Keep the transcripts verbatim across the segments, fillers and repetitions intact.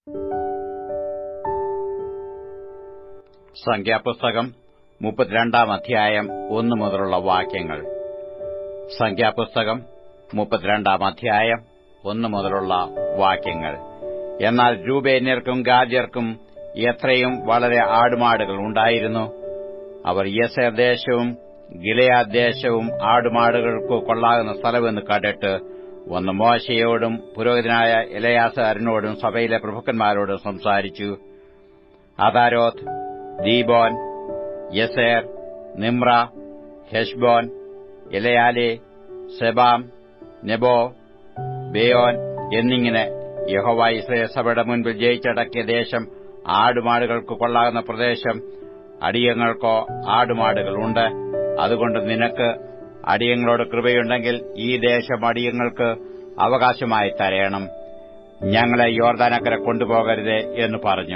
സംഖ്യാപുസ്തകം മുപ്പത്തിരണ്ടാം അധ്യായം ഒന്നു മുതലുള്ള വാക്യങ്ങൾ. സംഖ്യാപുസ്തകം മുപ്പത്തിരണ്ടാം അധ്യായം ഒന്നു മുതലുള്ള വാക്യങ്ങൾ. എന്നാൽ രൂബേന്യർക്കും ഗാദ്യർക്കും എത്രയും വളരെ ആടുമാടുകൾ ഉണ്ടായിരുന്നു. അവർ യസേർ ദേശവും ഗിലെയാദ് ദേശവും ആടുമാടുകൾക്ക് കൊള്ളാകുന്ന സ്ഥലമെന്ന് കണ്ടിട്ട് ഒന്ന് മോശയോടും പുരോഹിതനായ എലെയാസാരിനോടും സഭയിലെ പ്രഭുക്കന്മാരോടും സംസാരിച്ചു. അതാരോത്ത്, ദീബോൻ, യസേർ, നിമ്ര, ഹെശ്ബോൻ, എലയാലെ, സെബാം, നെബോ, ബേയോൻ എന്നിങ്ങനെ യഹോവ യിസ്രായേൽ സഭയുടെ മുൻപിൽ ജയിച്ചടക്കിയ ദേശം, ആടുമാടുകൾക്ക് കൊള്ളാകുന്ന പ്രദേശം. അടിയങ്ങൾക്കോ ആടുമാടുകളുണ്ട്. അതുകൊണ്ട് നിനക്ക് അടിയങ്ങളോട് കൃപയുണ്ടെങ്കിൽ ഈ ദേശം അടിയങ്ങൾക്ക് അവകാശമായി തരേണം. ഞങ്ങളെ യോർദാനക്കരെ കൊണ്ടുപോകരുതേ എന്ന് പറഞ്ഞു.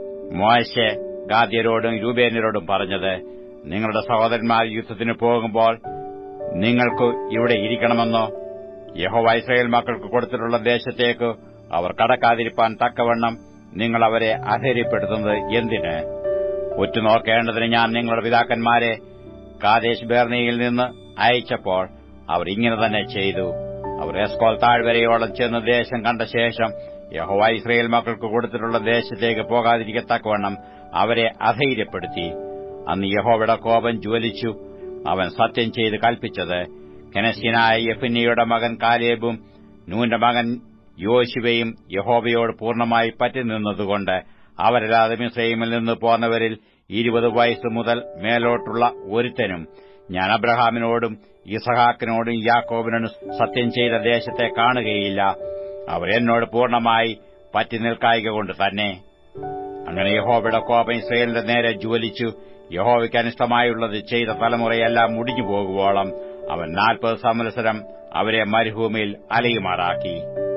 മോശെ ഗാദ്യരോടും രൂബേന്യരോടും പറഞ്ഞത്, നിങ്ങളുടെ സഹോദരന്മാർ യുദ്ധത്തിന് പോകുമ്പോൾ നിങ്ങൾക്ക് ഇവിടെ ഇരിക്കണമെന്നോ? യഹോവ യിസ്രായേൽ മക്കൾക്ക് കൊടുത്തിട്ടുള്ള ദേശത്തേക്ക് അവർ കടക്കാതിരിപ്പാൻ തക്കവണ്ണം നിങ്ങൾ അവരെ അധൈര്യപ്പെടുത്തുന്നത് എന്തിന്? ഉറ്റുനോക്കേണ്ടതിന് ഞാൻ നിങ്ങളുടെ പിതാക്കന്മാരെ കാദേശ് ബേർണിയിൽ നിന്ന് അയച്ചപ്പോൾ അവർ ഇങ്ങനെ തന്നെ ചെയ്തു. അവർ എസ്കോൽ താഴ്വരയോളം ചെന്ന് ദേശം കണ്ട ശേഷം യഹോവ യിസ്രായേൽ മക്കൾക്ക് കൊടുത്തിട്ടുള്ള ദേശത്തേക്ക് പോകാതിരിക്കത്തക്കവണ്ണം അവരെ അധൈര്യപ്പെടുത്തി. അന്ന് യഹോവയുടെ കോപം ജ്വലിച്ചു. അവൻ സത്യം ചെയ്ത് കൽപ്പിച്ചത് കെനസ്യനായ യെഫുന്നെയുടെ മകൻ കാലേബും നൂന്റെ മകൻ യോശുവയും യഹോവയോട് പൂർണ്ണമായി പറ്റി നിന്നതുകൊണ്ട് അവരല്ലാതെ മിസ്രയീമിൽ നിന്ന് പോന്നവരിൽ ഇരുപത് വയസ്സ് മുതൽ മേലോട്ടുള്ള ഒരുത്തനും ഞാൻ അബ്രഹാമിനോടും ഇസഹാക്കിനോടും യാക്കോബിനോടും സത്യം ചെയ്ത ദേശത്തെ കാണുകയില്ല. അവർ എന്നോട് പൂർണ്ണമായി പറ്റി നിൽക്കായിക കൊണ്ട് തന്നെ. അങ്ങനെ യഹോവയുടെ കോപം ഇസ്രായേലിന്റെ നേരെ ജ്വലിച്ചു. യഹോവയ്ക്ക് അനിഷ്ടമായുള്ളത് ചെയ്ത തലമുറയെല്ലാം മുടിഞ്ഞു പോകുവോളം അവൻ നാൽപ്പത് സംവത്സരം അവരെ മരുഭൂമിയിൽ അലയുമാറാക്കി.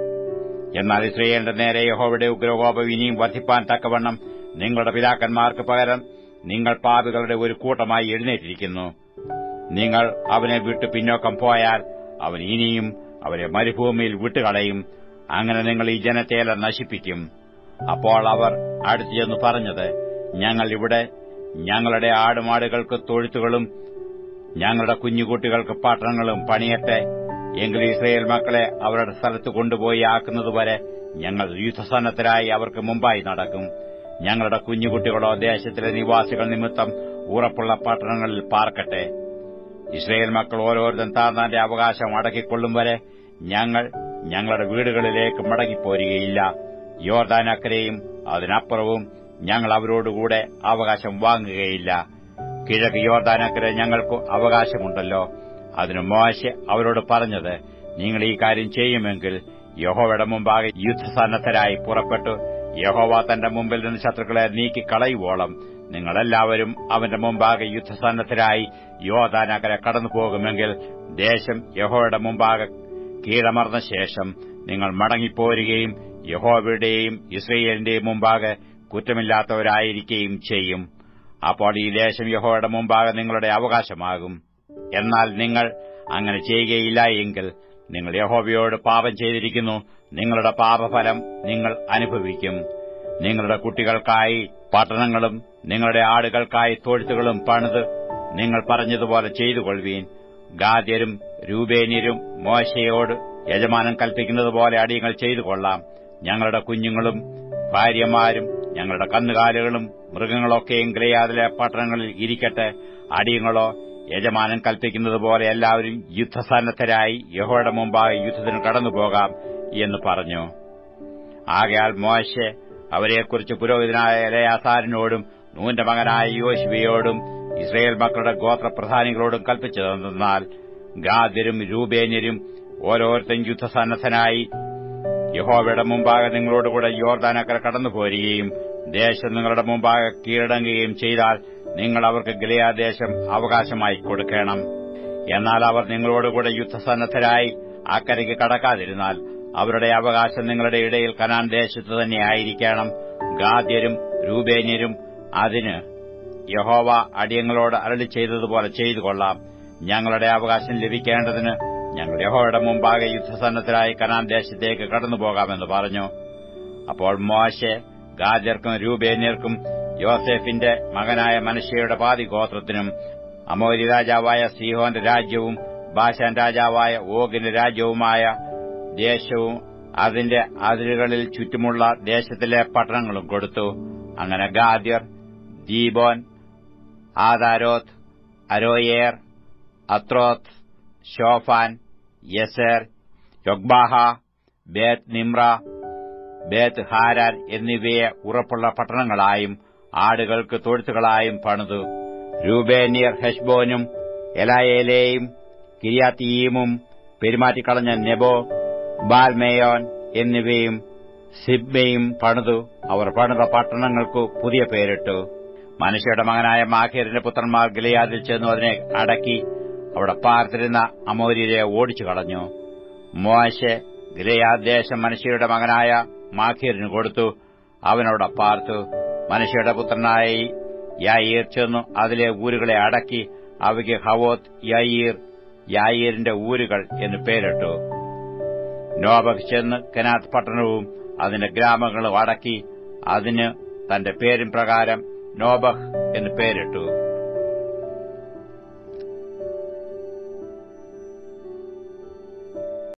എന്നാൽ ഇസ്രായേലിന്റെ നേരെ യഹോവയുടെ ഉഗ്രകോപം ഇനിയും വർദ്ധിപ്പാൻ തക്കവണ്ണം നിങ്ങളുടെ പിതാക്കന്മാർക്ക് പകരം നിങ്ങൾ പാപികളുടെ ഒരു കൂട്ടമായി എഴുന്നേറ്റിരിക്കുന്നു. നിങ്ങൾ അവനെ വിട്ടു പിന്നോക്കം പോയാൽ അവൻ ഇനിയും അവരെ മരുഭൂമിയിൽ വിട്ടുകളയും. അങ്ങനെ നിങ്ങൾ ഈ ജനത്തെയെല്ലാം നശിപ്പിക്കും. അപ്പോൾ അവർ അടുത്തു ചെന്ന് പറഞ്ഞത്, ഞങ്ങൾ ഇവിടെ ഞങ്ങളുടെ ആടുമാടുകൾക്ക് തൊഴുത്തുകളും ഞങ്ങളുടെ കുഞ്ഞുകുട്ടികൾക്ക് പട്ടണങ്ങളും പണിയട്ടെ. എങ്കിലും ഇസ്രായേൽ മക്കളെ അവരുടെ സ്ഥലത്ത് കൊണ്ടുപോയി ആക്കുന്നതുവരെ ഞങ്ങൾ യുദ്ധസന്നദ്ധരായി അവർക്ക് മുമ്പായി നടക്കും. ഞങ്ങളുടെ കുഞ്ഞുകുട്ടികളോ ദേശത്തിലെ നിവാസികൾ നിമിത്തം ഉറപ്പുള്ള പട്ടണങ്ങളിൽ പാർക്കട്ടെ. ഇസ്രായേൽ മക്കൾ ഓരോരുത്തൻ താന്താന്റെ അവകാശം അടക്കിക്കൊള്ളും വരെ ഞങ്ങൾ ഞങ്ങളുടെ വീടുകളിലേക്ക് മടങ്ങിപ്പോരുകയില്ല. യോർദാനക്കരെയും അതിനപ്പുറവും ഞങ്ങൾ അവരോടുകൂടെ അവകാശം വാങ്ങുകയില്ല. കിഴക്ക് യോർദാനക്കരെ ഞങ്ങൾക്ക് അവകാശമുണ്ടല്ലോ. അതിന് മോശെ അവരോട് പറഞ്ഞത്, നിങ്ങൾ ഈ കാര്യം ചെയ്യുമെങ്കിൽ യഹോവയുടെ മുമ്പാകെ യുദ്ധസന്നദ്ധരായി പുറപ്പെട്ടു യഹോവ തന്റെ മുമ്പിൽ നിന്ന് ശത്രുക്കളെ നീക്കിക്കളയുവോളം നിങ്ങളെല്ലാവരും അവന്റെ മുമ്പാകെ യുദ്ധസന്നദ്ധരായി യോർദാനക്കരെ കടന്നുപോകുമെങ്കിൽ ദേശം യഹോവയുടെ മുമ്പാകെ കീഴമർന്ന ശേഷം നിങ്ങൾ മടങ്ങിപ്പോരുകയും യഹോവയുടെയും ഇസ്രായേലിന്റെയും മുമ്പാകെ കുറ്റമില്ലാത്തവരായിരിക്കുകയും ചെയ്യും. അപ്പോൾ ഈ ദേശം യഹോവയുടെ മുമ്പാകെ നിങ്ങളുടെ അവകാശമാകും. എന്നാൽ നിങ്ങൾ അങ്ങനെ ചെയ്യുകയില്ല എങ്കിൽ നിങ്ങൾ യഹോവയോട് പാപം ചെയ്തിരിക്കുന്നു. നിങ്ങളുടെ പാപഫലം നിങ്ങൾ അനുഭവിക്കും. നിങ്ങളുടെ കുട്ടികൾക്കായി പട്ടണങ്ങളും നിങ്ങളുടെ ആടുകൾക്കായി തൊഴുത്തുകളും പണിത് നിങ്ങൾ പറഞ്ഞതുപോലെ ചെയ്തുകൊള്ളുവീൻ. ഗാദ്യരും രൂബേന്യരും മോശയോട് യജമാനൻ കൽപ്പിക്കുന്നതുപോലെ അടിയങ്ങൾ ചെയ്തുകൊള്ളാം. ഞങ്ങളുടെ കുഞ്ഞുങ്ങളും ഭാര്യമാരും ഞങ്ങളുടെ കന്നുകാലികളും മൃഗങ്ങളൊക്കെയും ഗിലെയാദിലെ പട്ടണങ്ങളിൽ ഇരിക്കട്ടെ. അടിയങ്ങളോ യജമാനൻ കൽപ്പിക്കുന്നതുപോലെ എല്ലാവരും യുദ്ധസന്നദ്ധരായി യഹോവയുടെ മുമ്പായി യുദ്ധത്തിന് കടന്നുപോകാം എന്ന് പറഞ്ഞു. ആകയാൽ മോശെ അവരെക്കുറിച്ച് പുരോഹിതനായ എലെയാസാരിനോടും നൂന്റെ മകനായ യോശുവയോടും ഇസ്രായേൽ മക്കളുടെ ഗോത്രപ്രധാനികളോടും കൽപ്പിച്ചതെന്നാൽ, ഗാദ്യരും രൂബേന്യരും ഓരോരുത്തരും യുദ്ധസന്നദ്ധനായി യഹോവയുടെ മുമ്പാകെ നിങ്ങളോടുകൂടെ യോർദാനക്കരെ കടന്നുപോരുകയും ദേശം നിങ്ങളുടെ മുമ്പാകെ കീഴടങ്ങുകയും ചെയ്താൽ നിങ്ങൾ അവർക്ക് ഗിലെയാദ് ദേശം അവകാശമായി കൊടുക്കണം. എന്നാൽ അവർ നിങ്ങളോടുകൂടെ യുദ്ധസന്നദ്ധരായി അക്കരയ്ക്ക് കടക്കാതിരുന്നാൽ അവരുടെ അവകാശം നിങ്ങളുടെ ഇടയിൽ കനാൻ ദേശത്ത് തന്നെ ആയിരിക്കണം. ഗാദ്യരും രൂബേന്യരും അതിന് യഹോവ അടിയങ്ങളോട് അരുളി ചെയ്തതുപോലെ ചെയ്തുകൊള്ളാം. ഞങ്ങളുടെ അവകാശം ലഭിക്കേണ്ടതിന് ഞങ്ങൾ യഹോവയുടെ മുമ്പാകെ യുദ്ധസന്നദ്ധരായി കനാൻ ദേശത്തേക്ക് കടന്നുപോകാമെന്ന് പറഞ്ഞു. അപ്പോൾ മോശെ ഗാദ്യർക്കും രൂബേന്യർക്കും യോസേഫിന്റെ മകനായ മനശ്ശെയുടെ പാതി ഗോത്രത്തിനും അമോരി രാജാവായ സീഹോന്റെ രാജ്യവും ബാശാൻ രാജാവായ ഓഗിന്റെ രാജ്യവുമായ ദേശവും അതിന്റെ അതിരുകളിൽ ചുറ്റുമുള്ള ദേശത്തിലെ പട്ടണങ്ങളും കൊടുത്തു. അങ്ങനെ ഗാദ്യർ ദീബോൻ, ആദാരോത്ത്, അരോയേർ, അത്രോത്ത്, ഷോഫാൻ, യെസേർ, യൊഗ്ബാഹ, ബേത്ത് നിമ്ര, ബേത്ത് ഹാരാൻ എന്നിവയെ ഉറപ്പുള്ള പട്ടണങ്ങളായും ആടുകൾക്ക് തൊഴുത്തുകളായും പണിതു. രൂബേന്യർ ഹെശ്ബോനും എലായേലെയും കിര്യാത്തീമും പെരുമാറ്റിക്കളഞ്ഞ നെബോ, ബാൽമേയോൻ എന്നിവയും സിബ്മയും പണിതു. അവർ പണിത പട്ടണങ്ങൾക്കു പുതിയ പേരിട്ടു. മനശ്ശെയുടെ മകനായ മാഖീറിന്റെ പുത്രന്മാർ ഗിലെയാദിൽ ചെന്നു അതിനെ അടക്കി അവിടെ പാർത്തിരുന്ന അമോര്യരെ ഓടിച്ചു കളഞ്ഞു. മോശെ ഗിലെയാദ് ദേശം മനശ്ശെയുടെ മകനായ മാഖീറിന് കൊടുത്തു. അവനവിടെ പാർത്തു. മനശ്ശെയുടെ പുത്രനായ യായീർ ചെന്നു അതിലെ ഊരുകളെ അടക്കി അവയ്ക്ക് ഹവോത്ത് യായീർ, യായീരിന്റെ ഊരുകൾ എന്ന് പേരിട്ടു. നോബഹ് ചെന്ന് കെനാത്ത് പട്ടണവും അതിന്റെ ഗ്രാമങ്ങളും അടക്കി അതിന് തന്റെ പേരും പ്രകാരം നോബഹ് എന്ന് പേരിട്ടു.